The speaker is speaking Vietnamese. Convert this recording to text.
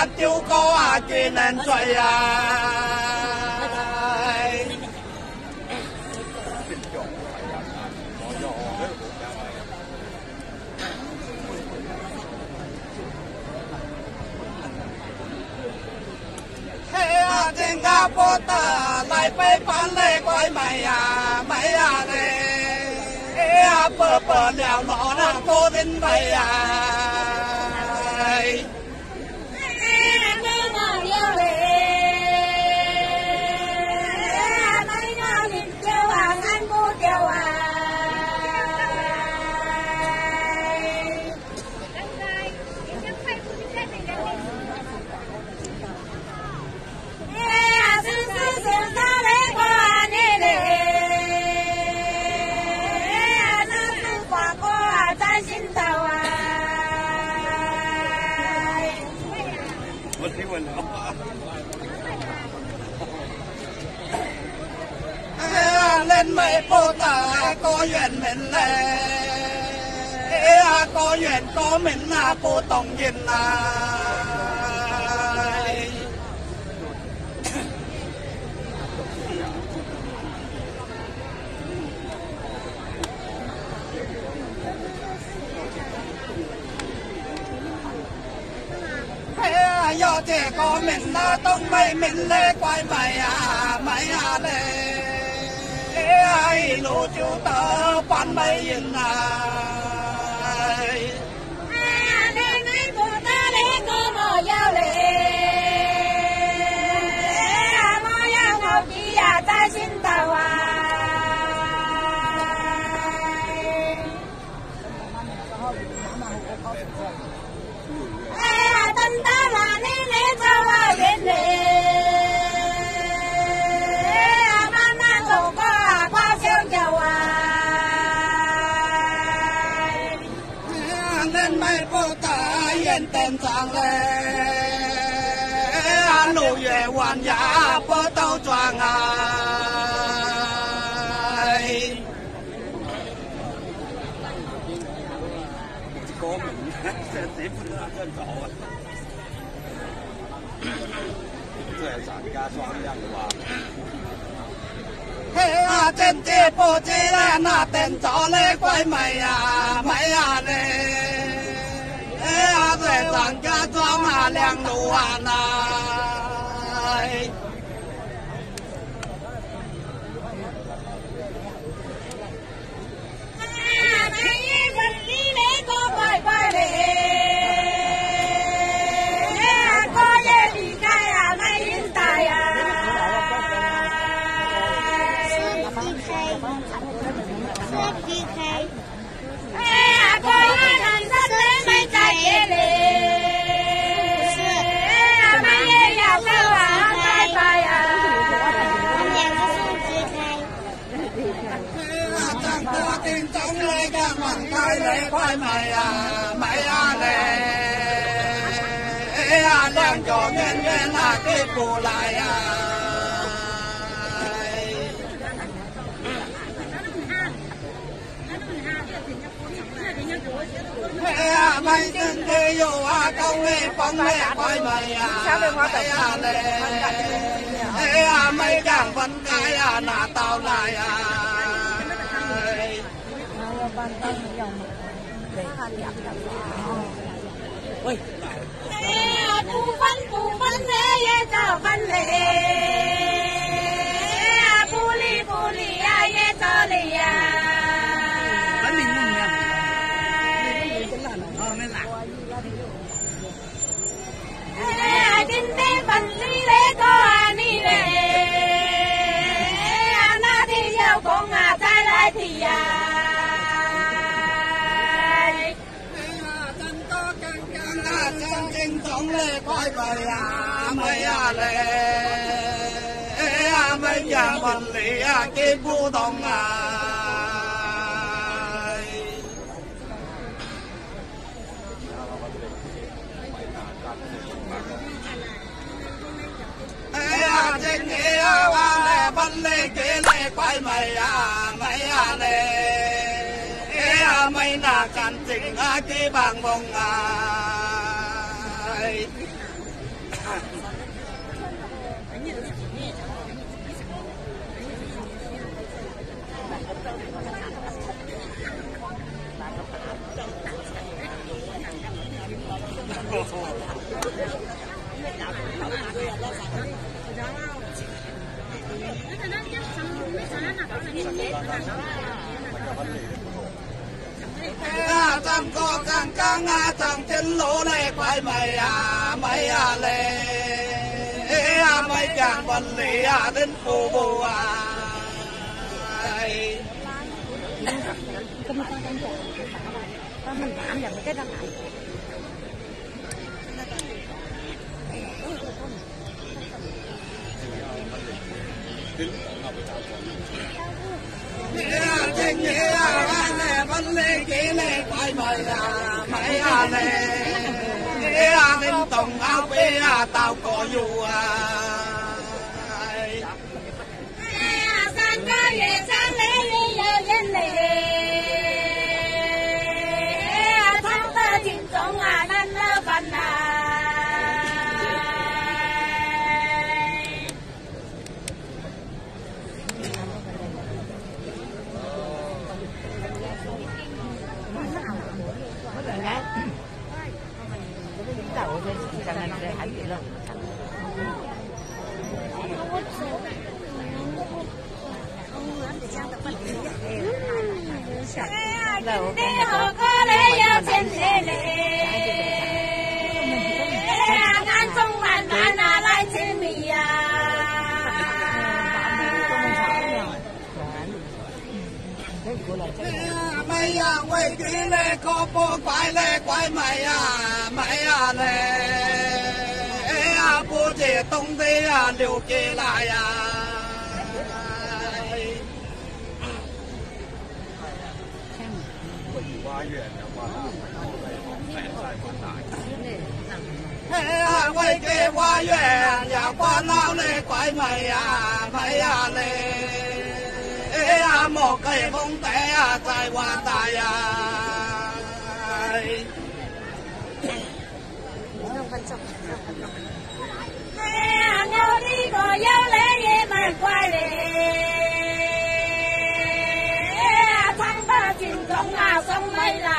丢高啊，给人追呀！嘿呀，新加坡的来背叛来怪美呀，美呀嘞！哎呀，不不了老了多人美呀！lên mấy cô ta có duyên mình lệ có duyên có mình là cô tổng nhìn là do trẻ có mình là tông mày mình lê quay mày à lê ai lũ chú tớ quan mày yên này nên mấy phụ ta lê có mò giao lê mò giao ngọc chỉ ta xin tàu tân ta là nên lễ cho bên lễ ban mang cầu qua qua siêu chào nên mấy cô ta yên tên sang lễ nụ về hoàn giả bơ tàu choàng có mình sẽ tiếp真早啊！这係賺家雙人話。嘿啊，真係波子啦，那變咗咧鬼咪啊，咪啊咧！哎呀，這賺家裝下兩路啊呐！lấy khoai mày mày lệ đang cho nhân viên cái phụ lại mày chân đi vô công nghệ phong nghệ khoai mày lệ mày chẳng vẫn cái nà tao lại ôi, phù phân lê cho phân lê, phù li ye cho li bánh mì ngon nha, mới lạc. Kinh tế phân li lê cho ni lê, na thì yêu con trai lại thì chân tổng lê coi bày mấy lê mấy nhà vật lý cái bu đồng trên nghĩa lê bắn lê kế lê quay mày mấy lê mấy nà cắn chỉnh cái bằng bông Chẳng có càng càng chẳng trên lỗ này quay mày lệ mày chẳng bận lì đến phù bù mình tạm dần cái đó Trên nhẹ nè bắn lê kế lê quay mày lệ lên tổng áo bê tao có dù sang có về sang lễ giờ dân lễ tháng ta chim sống nên phần họ có lẽ trên lễ ngàn sông ngàn ngàn lại trên mì mày quay kỹ lê có bố quay lê quay mày lê bố trẻ tông thế liều kê lại quay kê qua huyện nhà qua lao lê quay mày lê một cây bông té dài qua tài nhau đi có dấu lễ gì mà quay lễ thằng ta chim sống sông mây là